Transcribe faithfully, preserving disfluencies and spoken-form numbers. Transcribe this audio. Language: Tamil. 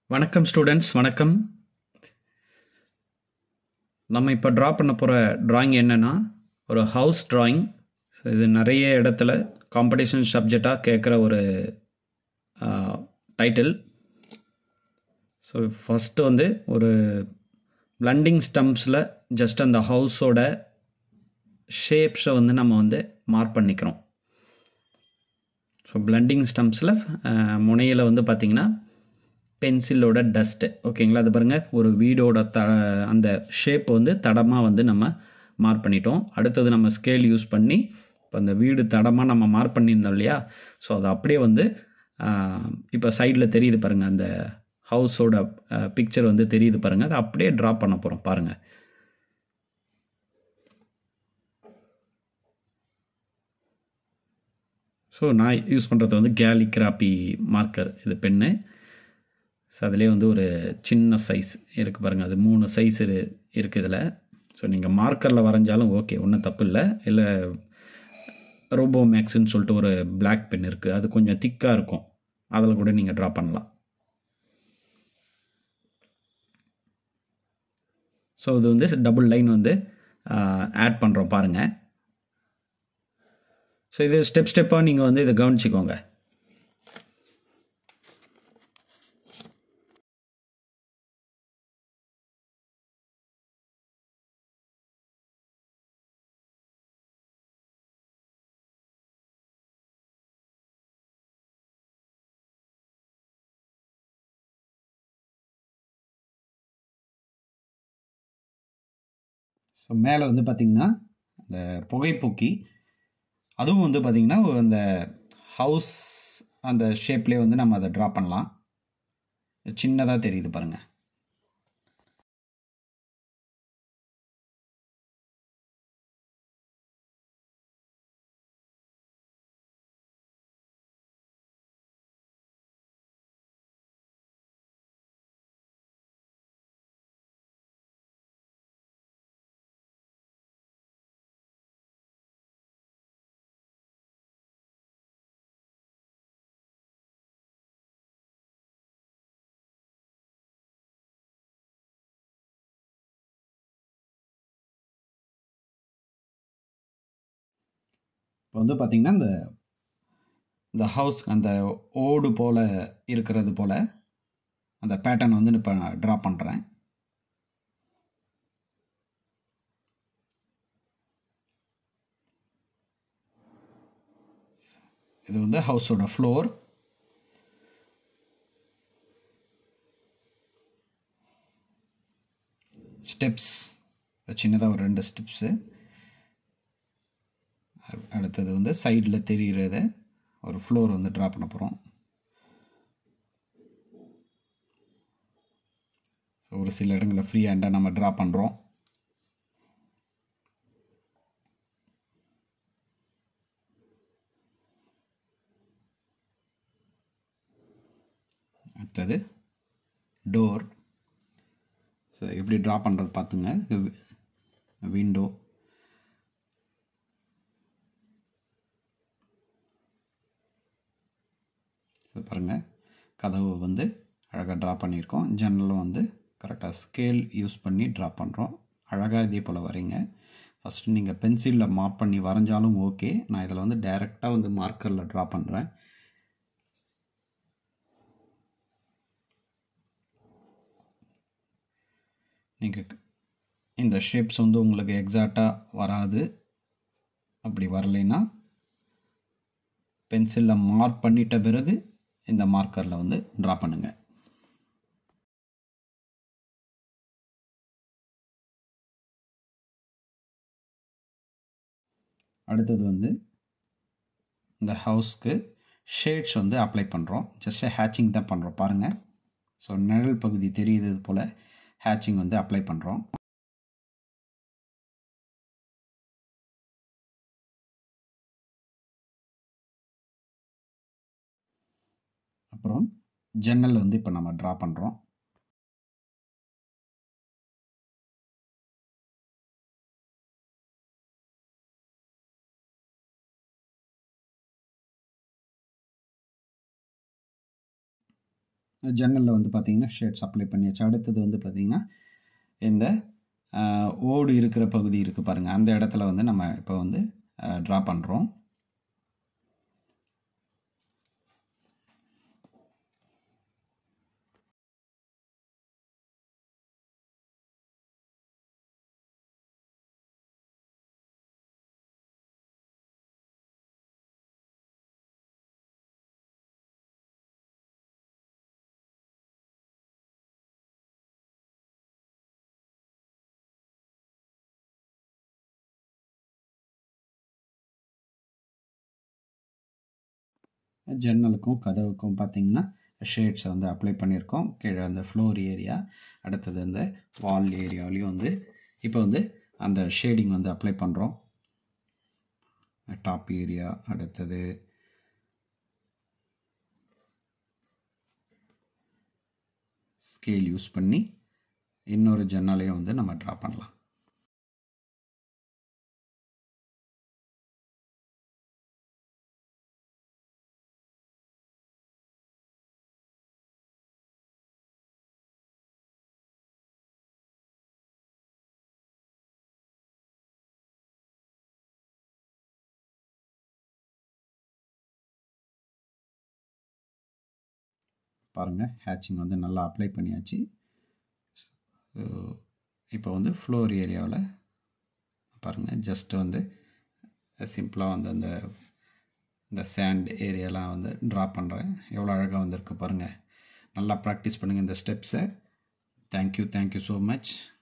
வணக்கம் ஸ்டூடெண்ட்ஸ், வணக்கம். நம்ம இப்போ ட்ரா பண்ண போகிற ட்ராயிங் என்னென்னா ஒரு ஹவுஸ் ட்ராயிங். ஸோ இது நிறைய இடத்துல காம்படிஷன் சப்ஜெக்டாக கேட்குற ஒரு டைட்டில். ஸோ ஃபஸ்ட்டு வந்து ஒரு பிளண்டிங் ஸ்டம்ப்ஸில் ஜஸ்ட் அந்த ஹவுஸோட ஷேப்ஸை வந்து நம்ம வந்து மார்க் பண்ணிக்கிறோம். ஸோ பிளண்டிங் ஸ்டம்ப்ஸில் முனையில் வந்து பார்த்திங்கன்னா பென்சிலோட டஸ்ட்டு, ஓகேங்களா? அது பாருங்கள், ஒரு வீடோட த அந்த ஷேப் வந்து தடமாக வந்து நம்ம மார்க் பண்ணிட்டோம். அடுத்தது நம்ம ஸ்கேல் யூஸ் பண்ணி இப்போ அந்த வீடு தடமாக நம்ம மார்க் பண்ணியிருந்தோம் இல்லையா? ஸோ அது அப்படியே வந்து இப்போ சைடில் தெரியுது பாருங்கள், அந்த ஹவுஸோட பிக்சர் வந்து தெரியுது பாருங்கள். அதை அப்படியே ட்ரா பண்ண போகிறோம் பாருங்கள். ஸோ நான் யூஸ் பண்ணுறது வந்து கேலிகிராபி மார்க்கர், இது பென்னு. ஸோ அதிலே வந்து ஒரு சின்ன சைஸ் இருக்குது பாருங்கள், அது மூணு சைஸ் இருக்குது இதில். ஸோ நீங்கள் மார்க்கரில் வரைஞ்சாலும் ஓகே, ஒன்றும் தப்பு இல்லை. இல்லை ரோபோ மேக்ஸ்ன்னு சொல்லிட்டு ஒரு பிளாக் பென் இருக்குது, அது கொஞ்சம் திக்காக இருக்கும், அதில் கூட நீங்கள் ட்ரா பண்ணலாம். ஸோ இது வந்து டபுள் லைன் வந்து ஆட் பண்ணுறோம் பாருங்கள். ஸோ இது ஸ்டெப் ஸ்டெப்பாக நீங்கள் வந்து இதை கவனிச்சிக்கோங்க. ஸோ மேலே வந்து பார்த்திங்கன்னா இந்த புகைப்பூக்கி, அதுவும் வந்து பார்த்திங்கன்னா அந்த ஹவுஸ் அந்த ஷேப்லேயே வந்து நம்ம அதை ட்ரா பண்ணலாம். சின்னதாக தெரியுது பாருங்கள். இப்போ வந்து பார்த்திங்கன்னா இந்த இந்த ஹவுஸ் அந்த ஓடு போல் இருக்கிறது போல் அந்த பேட்டர்ன் வந்து இப்போ நான் ட்ரா பண்ணுறேன். இது வந்து ஹவுஸோட ஃப்ளோர். ஸ்டெப்ஸ் சின்னதாக ஒரு ரெண்டு ஸ்டெப்ஸு. அடுத்தது வந்து சைடில் தெரிகிறத ஒரு ஃப்ளோர் வந்து ட்ரா பண்ண போகிறோம். ஸோ ஒரு சில இடங்களில் ஃப்ரீ ஹேண்டாக நம்ம ட்ரா பண்ணுறோம். அடுத்தது டோர். ஸோ எப்படி ட்ரா பண்ணுறது பார்த்துங்க. விண்டோ, பாருங்கள், கதவு வந்து அழகாக ட்ரா பண்ணியிருக்கோம். ஜன்னலும் வந்து கரெக்டாக ஸ்கேல் யூஸ் பண்ணி ட்ரா பண்ணுறோம். அழகாக இதே போல் வரைங்க. ஃபஸ்ட்டு நீங்கள் பென்சிலில் மார்க் பண்ணி வரைஞ்சாலும் ஓகே. நான் இதில் வந்து டைரெக்டாக வந்து மார்க்கரில் ட்ரா பண்ணுறேன். நீங்கள் இந்த ஷேப்ஸ் வந்து உங்களுக்கு எக்ஸாக்டாக வராது, அப்படி வரலைன்னா பென்சிலில் மார்க் பண்ணிட்ட பிறகு இந்த மார்க்கரில் வந்து ட்ரா பண்ணுங்கள். அடுத்தது வந்து இந்த ஹவுஸ்க்கு ஷேட்ஸ் வந்து அப்ளை பண்ணுறோம். ஜஸ்ட் ஹேட்சிங் தான் பண்ணுறோம் பாருங்கள். ஸோ நிழல் பகுதி தெரியுது போல் ஹேட்சிங் வந்து அப்ளை பண்ணுறோம். அப்புறம் ஜன்னல் வந்து இப்போ நம்ம ட்ரா பண்ணுறோம். ஜன்னலில் வந்து பார்த்திங்கன்னா ஷேட்ஸ் அப்ளை பண்ணியாச்சு. அடுத்தது வந்து பார்த்திங்கன்னா இந்த ஓடு இருக்கிற பகுதி இருக்குது பாருங்கள், அந்த இடத்துல வந்து நம்ம இப்போ வந்து ட்ரா பண்ணுறோம். ஜன்னலுக்கும் கதவுக்கும் பார்த்திங்கன்னா ஷேட்ஸை வந்து அப்ளை பண்ணியிருக்கோம். கீழே அந்த ஃப்ளோர் ஏரியா, அடுத்தது அந்த வால் ஏரியாவிலையும் வந்து இப்போ வந்து அந்த ஷேடிங் வந்து அப்ளை பண்ணுறோம். டாப் ஏரியா, அடுத்தது ஸ்கேல் யூஸ் பண்ணி இன்னொரு ஜன்னலையும் வந்து நம்ம ட்ரா பண்ணலாம். பாருங்கள், ஹேட்சிங் வந்து நல்லா அப்ளை பண்ணியாச்சு. இப்போ வந்து ஃப்ளோர் ஏரியாவில் பாருங்கள், ஜஸ்ட்டு வந்து சிம்பிளாக வந்து அந்த இந்த சேண்ட் ஏரியாலாம் வந்து ட்ரா பண்ணுறேன். எவ்வளோ அழகாக வந்திருக்கு பாருங்கள். நல்லா ப்ராக்டிஸ் பண்ணுங்கள் இந்த ஸ்டெப்ஸை. Thank you thank you so much.